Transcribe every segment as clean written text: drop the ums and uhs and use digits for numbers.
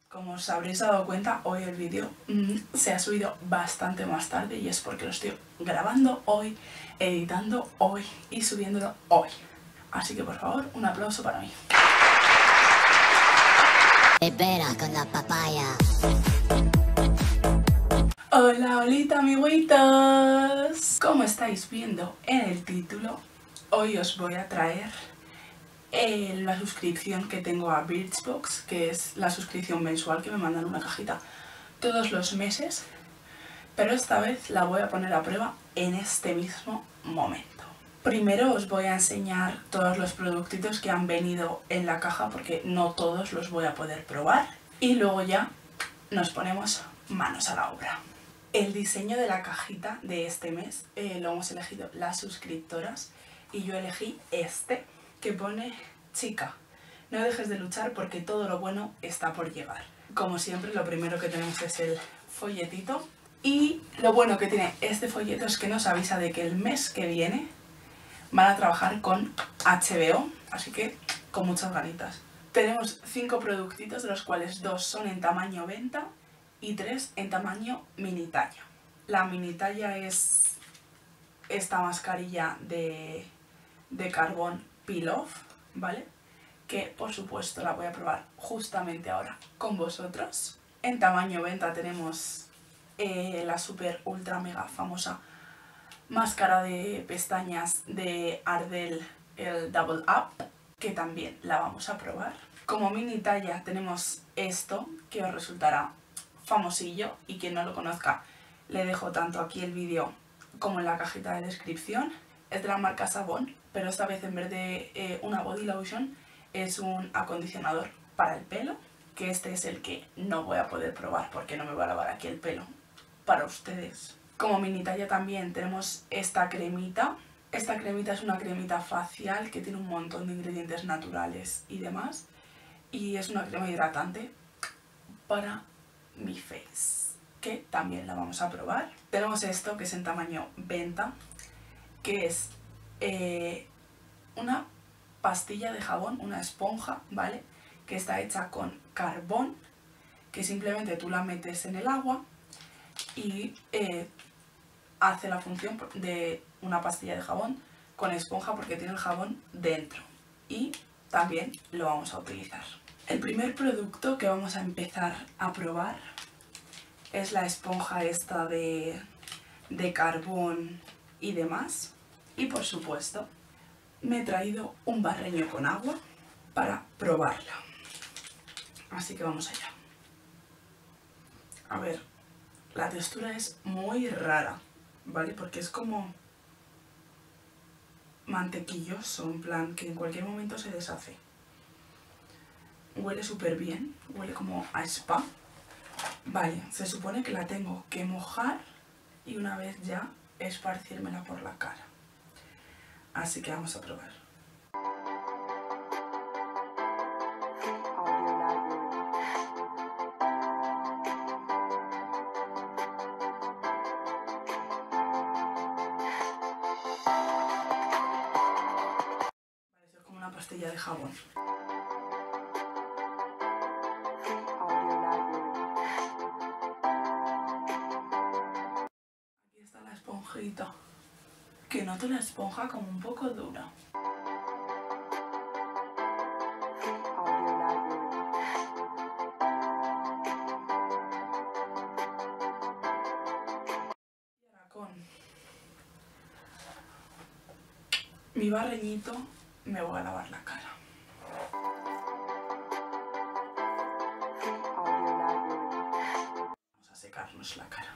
Como os habréis dado cuenta, hoy el vídeo se ha subido bastante más tarde y es porque lo estoy grabando hoy, editando hoy y subiéndolo hoy. Así que por favor, un aplauso para mí. Espera con la papaya. Hola, holita, amiguitos. Como estáis viendo en el título, hoy os voy a traer la suscripción que tengo a Birchbox, que es la suscripción mensual que me mandan una cajita todos los meses, pero esta vez la voy a poner a prueba en este mismo momento. Primero os voy a enseñar todos los productitos que han venido en la caja porque no todos los voy a poder probar y luego ya nos ponemos manos a la obra. El diseño de la cajita de este mes lo hemos elegido las suscriptoras y yo elegí este que pone: chica, no dejes de luchar porque todo lo bueno está por llegar. Como siempre, lo primero que tenemos es el folletito y lo bueno que tiene este folleto es que nos avisa de que el mes que viene van a trabajar con HBO, así que con muchas ganitas. Tenemos 5 productitos, de los cuales 2 son en tamaño venta y 3 en tamaño mini talla. La mini talla es esta mascarilla de carbón Peel Off, ¿vale? Que por supuesto la voy a probar justamente ahora con vosotros. En tamaño venta tenemos la super ultra mega famosa máscara de pestañas de Ardell, el Double Up, que también la vamos a probar. Como mini talla tenemos esto, que os resultará famosillo, y quien no lo conozca le dejo tanto aquí el vídeo como en la cajita de descripción. Es de la marca Savon, pero esta vez en vez de una body lotion es un acondicionador para el pelo, que este es el que no voy a poder probar porque no me va a lavar aquí el pelo para ustedes. Como mini talla también tenemos esta cremita. Esta cremita es una cremita facial que tiene un montón de ingredientes naturales y demás. Y es una crema hidratante para mi face, que también la vamos a probar. Tenemos esto que es en tamaño venta, que es una pastilla de jabón, una esponja, ¿vale? Que está hecha con carbón, que simplemente tú la metes en el agua y hace la función de una pastilla de jabón con esponja porque tiene el jabón dentro y también lo vamos a utilizar. El primer producto que vamos a empezar a probar es la esponja esta de carbón y demás, y por supuesto me he traído un barreño con agua para probarla, así que vamos allá. A ver, la textura es muy rara, ¿vale? Porque es como mantequilloso, en plan que en cualquier momento se deshace. Huele súper bien, huele como a spa. Vale, se supone que la tengo que mojar y una vez ya esparcírmela por la cara. Así que vamos a probar. Parece como una pastilla de jabón. Aquí está la esponjita, que noto la esponja como un poco dura. Y ahora con mi barreñito me voy a lavar la cara. Vamos a secarnos la cara.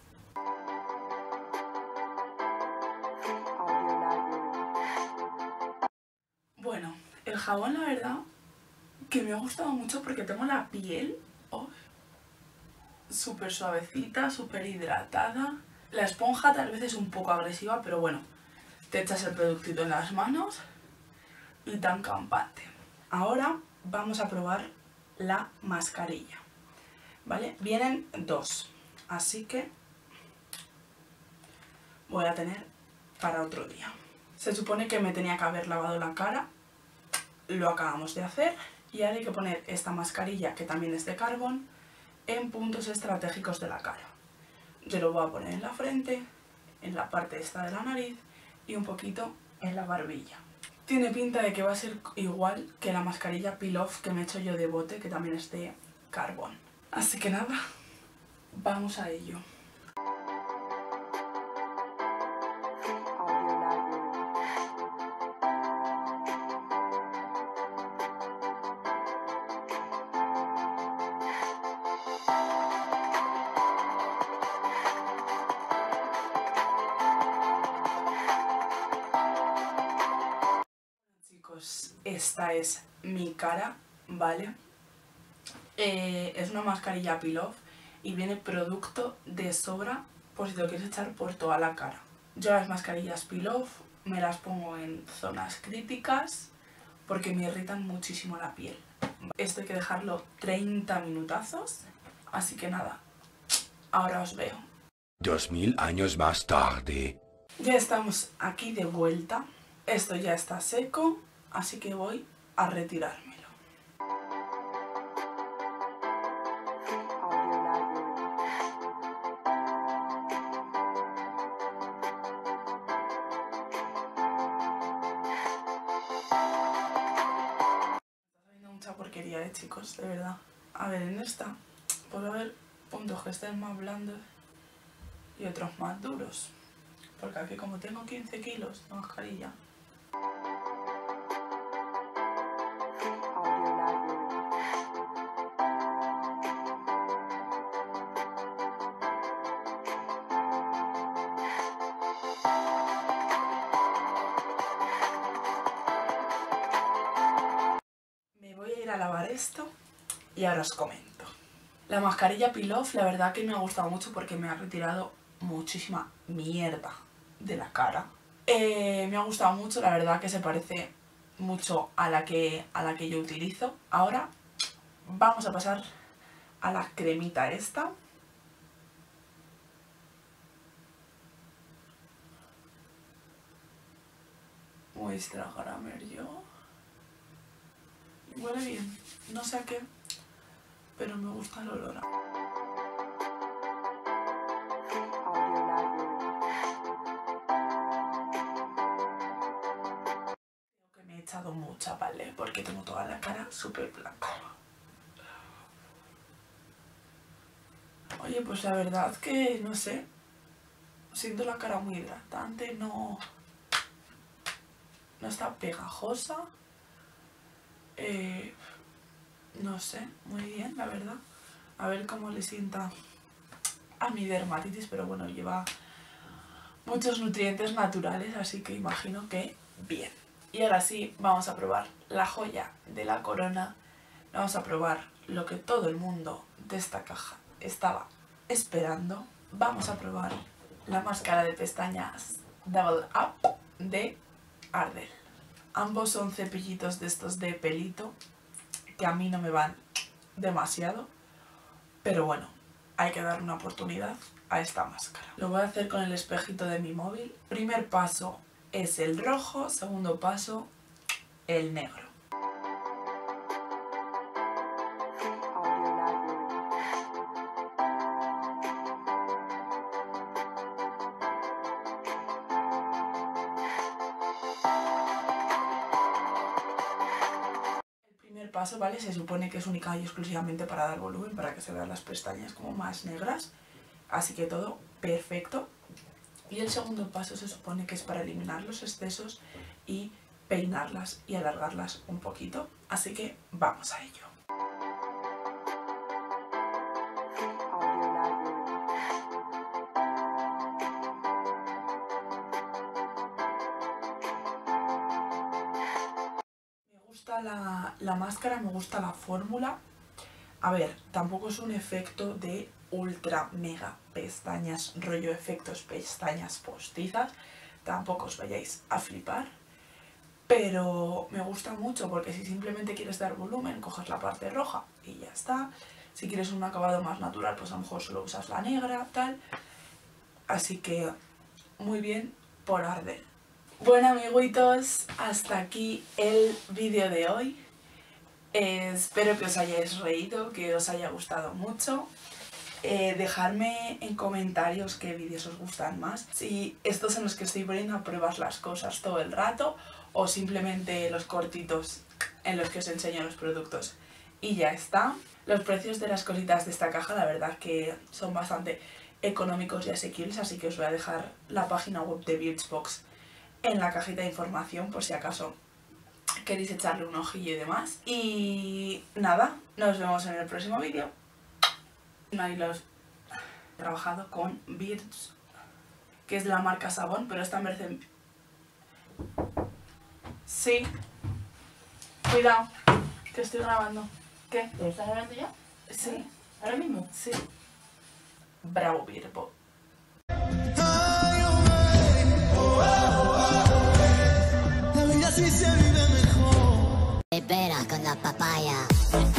Bueno, el jabón la verdad que me ha gustado mucho porque tengo la piel súper suavecita, súper hidratada. La esponja tal vez es un poco agresiva, pero bueno, te echas el productito en las manos y tan campante. Ahora vamos a probar la mascarilla, ¿vale? Vienen 2, así que voy a tener para otro día. Se supone que me tenía que haber lavado la cara, lo acabamos de hacer Y ahora hay que poner esta mascarilla, que también es de carbón, en puntos estratégicos de la cara. Yo lo voy a poner en la frente, en la parte esta de la nariz y un poquito en la barbilla. Tiene pinta de que va a ser igual que la mascarilla Peel Off que me he hecho yo de bote, que también es de carbón. Así que nada, vamos a ello. Chicos, esta es mi cara, ¿vale? Es una mascarilla Peel Off y viene producto de sobra por si te lo quieres echar por toda la cara. Yo las mascarillas Peel Off me las pongo en zonas críticas porque me irritan muchísimo la piel. Esto hay que dejarlo 30 minutazos, así que nada, ahora os veo. 2000 años más tarde. Ya estamos aquí de vuelta, esto ya está seco, así que voy a retirármelo. Mucha porquería, chicos, de verdad. A ver, en esta puedo ver puntos que estén más blandos y otros más duros, porque aquí como tengo 15 kilos de mascarilla, a lavar esto y ahora os comento. La mascarilla Peel Off, la verdad que me ha gustado mucho porque me ha retirado muchísima mierda de la cara. Me ha gustado mucho, la verdad que se parece mucho a la que yo utilizo. Ahora vamos a pasar a la cremita esta. Voy a instagramer yo. Huele bien, no sé a qué, pero me gusta el olor. Creo que me he echado mucha, ¿vale? Porque tengo toda la cara súper blanca. Oye, pues la verdad que, no sé, siento la cara muy hidratante, no está pegajosa. No sé, muy bien, la verdad. A ver cómo le sienta a mi dermatitis, pero bueno, lleva muchos nutrientes naturales, así que imagino que bien. Y ahora sí, vamos a probar la joya de la corona. Vamos a probar lo que todo el mundo de esta caja estaba esperando. Vamos a probar la máscara de pestañas Double Up de Ardell. Ambos son cepillitos de estos de pelito, que a mí no me van demasiado, pero bueno, hay que dar una oportunidad a esta máscara. Lo voy a hacer con el espejito de mi móvil. Primer paso es el rojo, segundo paso el negro. Paso, ¿vale? Se supone que es única y exclusivamente para dar volumen, para que se vean las pestañas como más negras, así que todo perfecto. Y el segundo paso se supone que es para eliminar los excesos y peinarlas y alargarlas un poquito, así que vamos a ello. La máscara, me gusta la fórmula. A ver, tampoco es un efecto de ultra mega pestañas, rollo efectos pestañas postizas, tampoco os vayáis a flipar, pero me gusta mucho porque si simplemente quieres dar volumen, coges la parte roja y ya está. Si quieres un acabado más natural, pues a lo mejor solo usas la negra, tal. Así que muy bien por Ardell. Bueno, amiguitos, hasta aquí el vídeo de hoy. Espero que os hayáis reído, que os haya gustado mucho. Dejadme en comentarios qué vídeos os gustan más. Si estos en los que estoy poniendo a pruebas las cosas todo el rato o simplemente los cortitos en los que os enseño los productos. Y ya está. Los precios de las cositas de esta caja la verdad que son bastante económicos y asequibles, así que os voy a dejar la página web de Birchbox en la cajita de información por si acaso queréis echarle un ojillo y demás. Y nada, nos vemos en el próximo vídeo. Ahí los he trabajado con Birch, que es de la marca Sabón, pero esta merece... Sí. Cuidado, que estoy grabando. ¿Qué? ¿Lo estás grabando ya? Sí. ¿Ahora mismo? Sí. Bravo, Birchbox. Espera con la papaya.